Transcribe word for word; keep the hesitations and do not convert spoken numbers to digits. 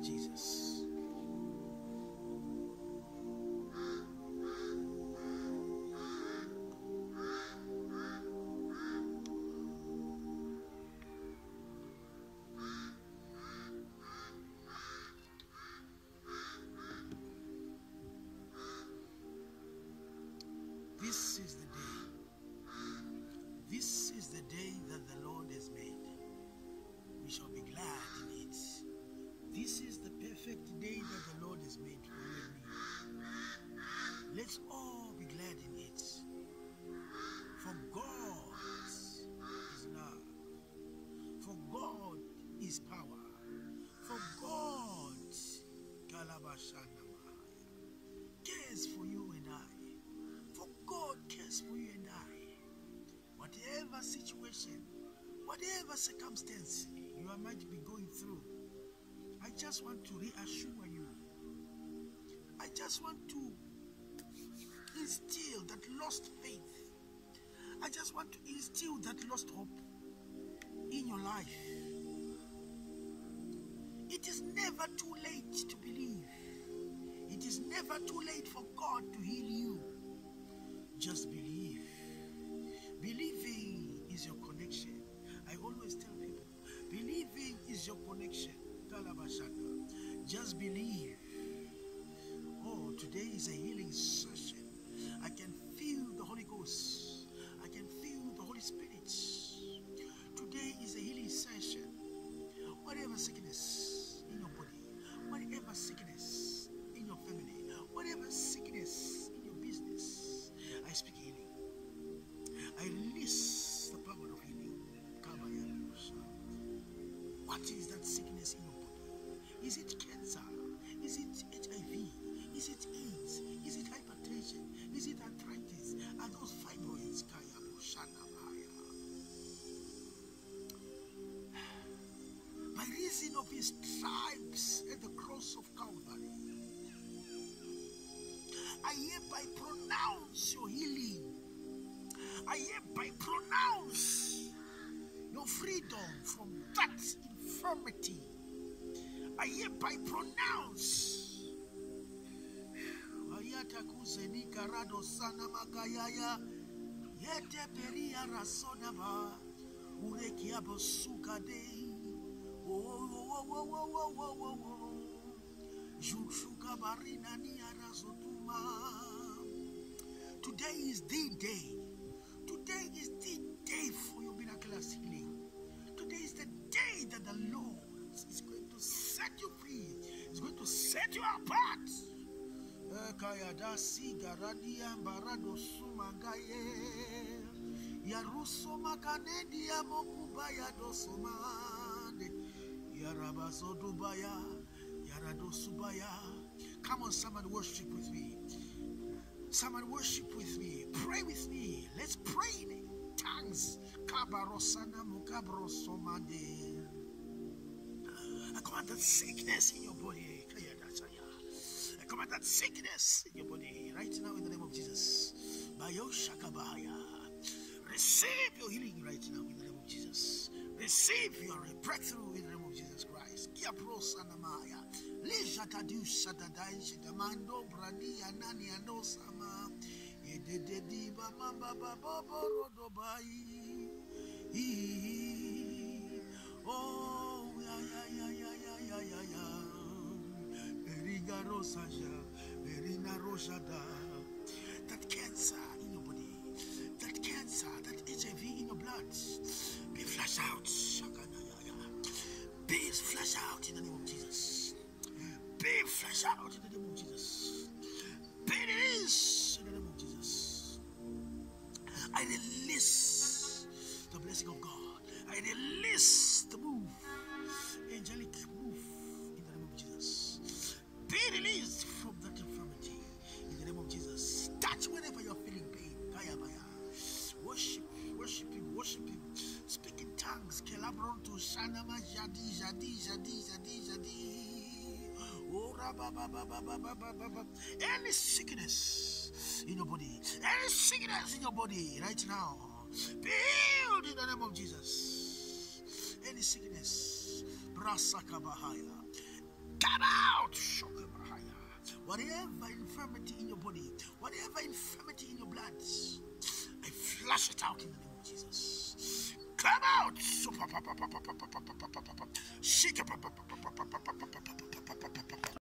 Jesus. This is the day. This is the day that the Lord has made. We shall be glad in it. This is the perfect day that the Lord has made for you and me. Let's all be glad in it. For God is love. For God is power. For God cares for you and I. For God cares for you and I. Whatever situation, whatever circumstance you might be going through, I just want to reassure you. I just want to instill that lost faith. I just want to instill that lost hope in your life. It is never too late to believe. It is never too late for God to heal you. Just believe. Believing is your connection. I always tell people, believing is your connection. Just believe. Oh, today is a healing session. I can feel the Holy Ghost. I can feel the Holy Spirit. Today is a healing session. Whatever sickness in your body, whatever sickness in your family, whatever sickness in your business, I speak healing. I release the power of healing. What is that sickness in your body? Is it cancer? Is it H I V? Is it AIDS? Is it hypertension? Is it arthritis? Are those fibroids? By reason of his stripes at the cross of Calvary, I hereby pronounce your healing. I hereby pronounce your freedom from that infirmity. I hereby pronounce today is the day. Today is the day for your miraculous healing. Today is the day that the Lord is going to set you free. He's going to set you apart. Come on, someone worship with me. Someone worship with me. Pray with me. Let's pray in tongues. I command that sickness in your body. I command that sickness in your body right now in the name of Jesus. Receive your healing right now in the name of Jesus. Receive your breakthrough in the name of Jesus Christ. Oh, yeah, yeah, yeah, yeah, yeah, yeah, yeah, yeah. That cancer in your body, that cancer, that H I V in your blood, be flushed out. Be flushed out in the name of Jesus. Be flushed out in the name of Jesus. Be released in the name of Jesus. I release the blessing of God. I release the move, angelic move in the name of Jesus. Be released from that infirmity in the name of Jesus. Touch whenever you're feeling pain. Worship, worship Him, worship Him. Speak in tongues. Any sickness in your body, any sickness in your body right now, be healed in the name of Jesus. Any sickness, Brasakabahaya. Come out! Whatever infirmity in your body, whatever infirmity in your blood, I flush it out in the name of Jesus. Come out!